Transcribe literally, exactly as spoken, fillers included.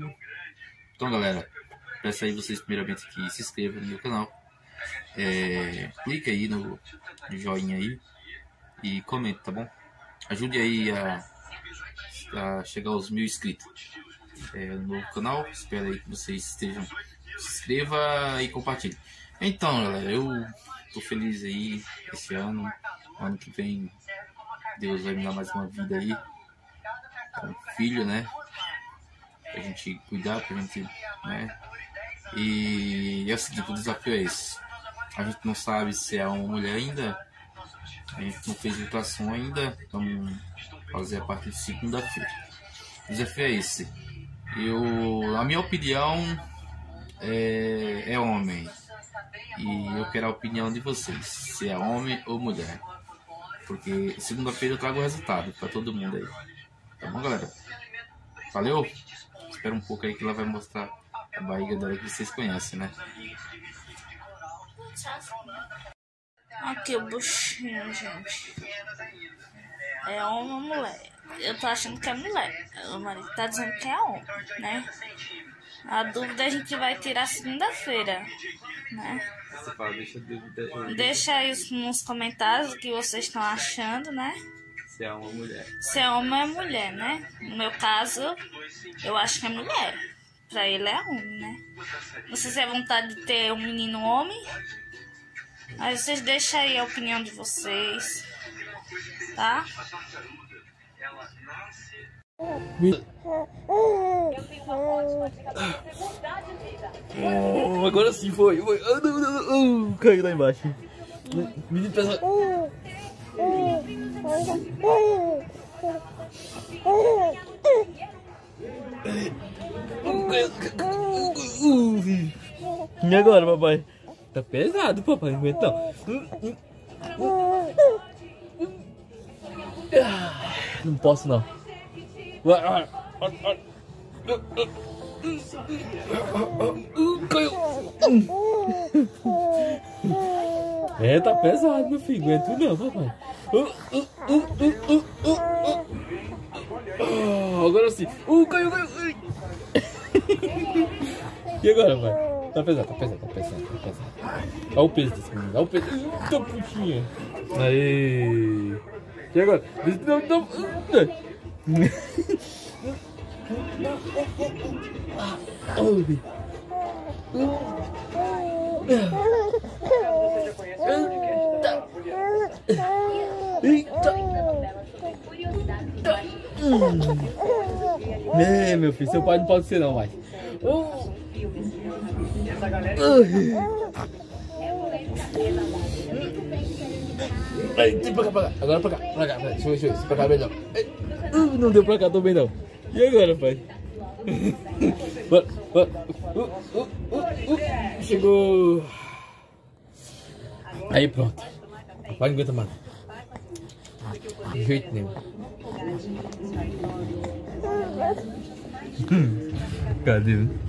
Então, galera, peço aí vocês primeiramente que se inscrevam no meu canal. É, clica aí no, no joinha aí e comenta, tá bom? Ajude aí a, a chegar aos mil inscritos é, no meu canal. Espero aí que vocês estejam. Se inscreva e compartilhe. Então, galera, eu tô feliz aí esse ano. Ano que vem Deus vai me dar mais uma vida aí. Um filho, né? Pra gente cuidar, pra gente, né? E é o seguinte, o desafio é esse. A gente não sabe se é uma mulher ainda. A gente não fez ultrassom ainda. Vamos fazer a partir de segunda-feira. O desafio é esse. Eu, a minha opinião é, é homem. E eu quero a opinião de vocês. Se é homem ou mulher. Porque segunda-feira eu trago o resultado pra todo mundo aí. Tá bom, galera? Valeu? Espera um pouco aí que ela vai mostrar a barriga dela que vocês conhecem, né? Aqui o buchinho, gente. É homem ou mulher? Eu tô achando que é mulher. O marido tá dizendo que é homem, né? A dúvida a gente vai tirar segunda-feira, né? Você fala, deixa, deixa, Deixa aí nos comentários o que vocês estão achando, né? se é uma mulher. Se é homem ou é mulher, né? No meu caso, eu acho que é mulher. Pra ele é homem, né? Vocês têm vontade de ter um menino homem? Aí vocês deixam aí a opinião de vocês, tá? Oh, agora sim foi, foi. Oh, não, não, não. Oh, caiu lá embaixo. Menino pesado. E agora, papai? Tá pesado, papai, não aguenta não. Não posso não. Caiu. É, tá pesado, meu filho. Aguento não, papai. Oh, agora sim. Uh, caiu, caiu. E agora, pai? Tá pesado, tá pesado, tá pesado, tá pesado. Olha o peso desse menino, olha o peso. Eita, putinha. Aê. E agora? Não, não. Eita. É, meu filho, seu pai não pode ser não mais. Uh. Aí, tem pra cá, pra cá. Agora pra cá, pra cá, deixa eu ver, deixa eu ver, pra cá melhor. Uh, não deu pra cá também não. E agora, pai? Bora, bora. Uh, uh, uh, uh. Chegou. Aí pronto. Vai, não aguenta mais. De jeito nenhum. Cadê?